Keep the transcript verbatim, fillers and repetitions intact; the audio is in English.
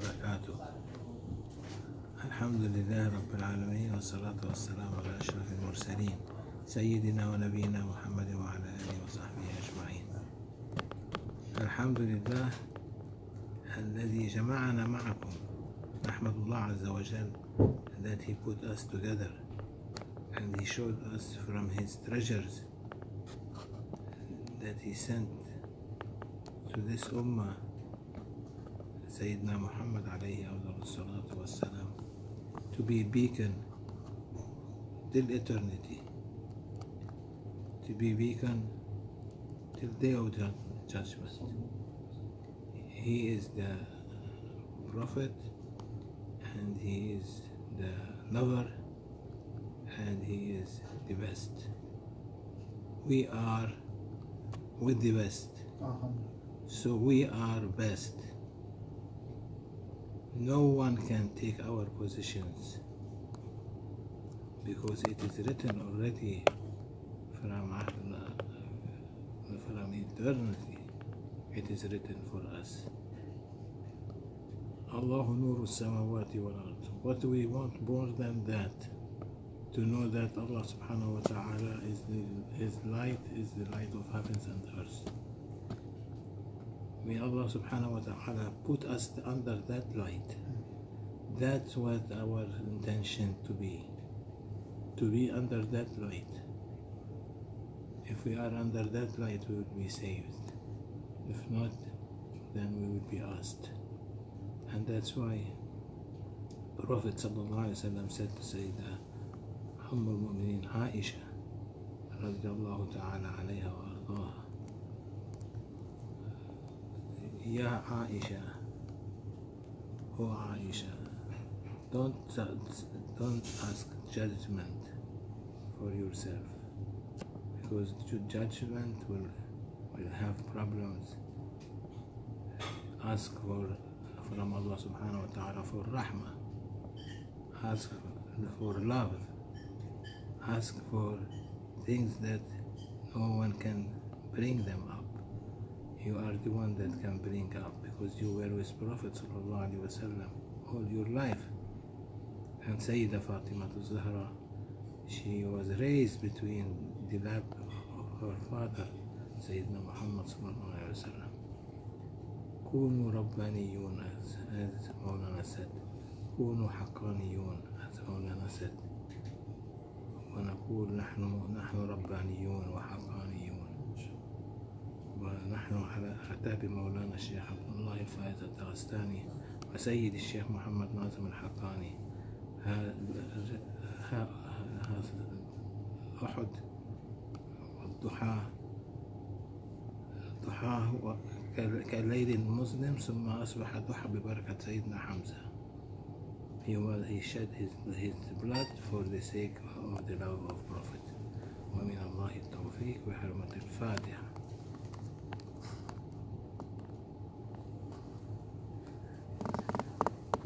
وبركاته. الحمد لله رب العالمين، والصلاة والسلام على أشرف المرسلين سيدنا ونبينا محمد وعلى آله وصحبه أجمعين. الحمد لله الذي جمعنا معكم. نحمد الله عز وجل that he put us together and he showed us from his treasures that he sent to this ummah Sayyidina Muhammad alayhi salatu wassalam to be a beacon till eternity, to be a beacon till day of judgment. He is the prophet and he is the lover and he is the best. We are with the best, so we are best. No one can take our positions because it is written already from, from eternity. It is written for us. Allahu nuru samawati wal ard. What do we want more than that? To know that Allah subhanahu wa ta'ala is the, his light is the light of heavens and earth. May Allah subhanahu wa ta'ala put us under that light. That's what our intention to be. To be under that light. If we are under that light, we will be saved. If not, then we will be asked. And that's why Prophet sallallahu alaihi wasallam said to Sayyidah Umm al-Mu'mineen Aisha radiyallahu ta'ala alayha wa ardaha, Ya Aisha, oh Aisha, don't, don't ask judgment for yourself, because judgment will, will have problems. Ask for from Allah subhanahu wa ta'ala for rahmah, ask for love, ask for things that no one can bring them up. You are the one that can bring up, because you were with Prophet sallallahu alaihi wasallam all your life. And Sayyidah Fatima al-Zahra, she was raised between the lap of her father Sayyidina Muhammad sallallahu alaihi wasallam. كونوا ربانيون as, as مولانا said, كونوا حقانيون as مولانا said, ونقول نحن نحن ربانيون وحقانيون، ونحن على أعتاب مولانا الشيخ عبد الله الفائز الدغستاني وسيد الشيخ محمد ناظم الحقاني. أحد والضحى، الضحى كالليل المظلم ثم أصبح ضحى ببركة سيدنا حمزة. He was he shed his his blood for the sake of the love of Prophet. ومن الله التوفيق بحرمة الفاتحة.